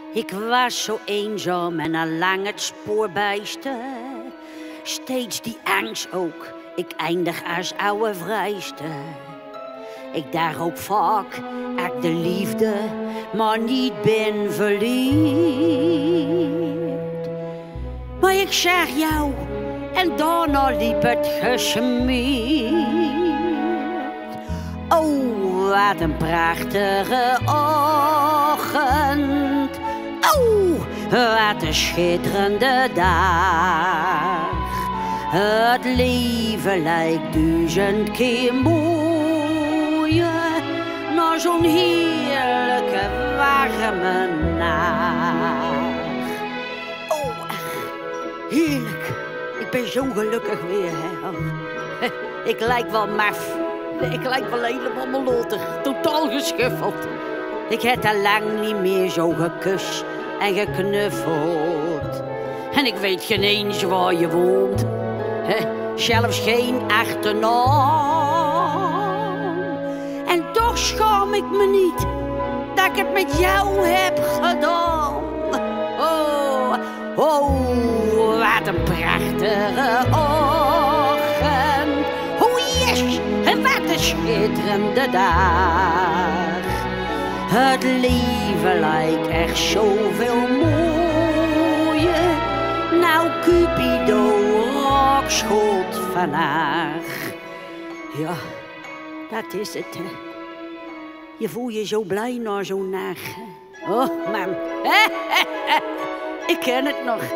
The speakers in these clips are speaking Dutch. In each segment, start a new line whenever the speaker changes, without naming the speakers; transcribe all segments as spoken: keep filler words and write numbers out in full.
Ik was zo eenzaam en al lang het spoor bijster. Steeds die angst ook, ik eindig als oude vrijster. Ik dacht ook vaak, ik de liefde, maar niet ben verliefd. Maar ik zag jou en daarna liep het gesmeerd. Oh, wat een prachtige ochtend. Oh, wat een schitterende dag. Het leven lijkt duizend keer mooier na zo'n heerlijke warme nacht. Oh, heerlijk. Ik ben zo gelukkig weer, hè. Ik lijk wel maf. Ik lijk wel helemaal molottig. Totaal geschuffeld. Ik heb al lang niet meer zo gekust en geknuffeld. En ik weet geen eens waar je woont. He, zelfs geen achternaam. En toch schaam ik me niet dat ik het met jou heb gedaan. Oh, oh, wat een prachtige ochtend. Oh yes, en wat een schitterende dag. Het leven lijkt echt zoveel mooier. Nou, Cupido, rockschot vandaag. Ja, dat is het, hè. Je voelt je zo blij na zo'n nacht. Oh, man. Ik ken het nog.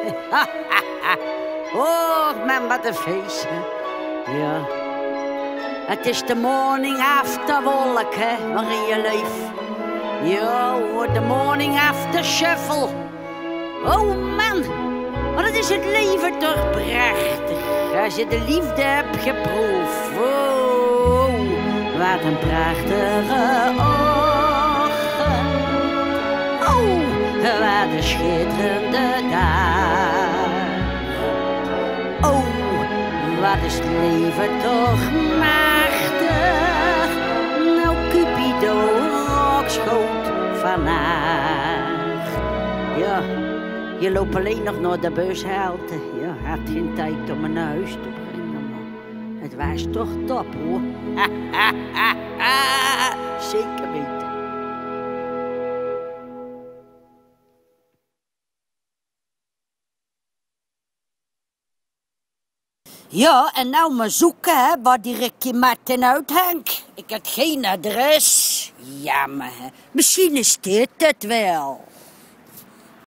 Oh, man, wat een feest, hè. Ja. Het is de morning after wolk, hè, waarin je leeft. Ja, de morning after shuffle. Oh, man. Maar dat is het leven toch prachtig. Als je de liefde hebt geproefd. Oh, wat een prachtige ochtend. Oh, wat een schitterende dag. Oh, wat is het leven toch machtig. Nou, Cupido, rockschot vandaag. Ja. Je loopt alleen nog naar de bushalte. Ja, had geen tijd om me naar huis te brengen, maar het was toch top, hoor. Zeker weten. Ja, en nou maar zoeken, hè, waar die Ricky Martin uithangt. Ik heb geen adres. Jammer, hè. Misschien is dit het wel.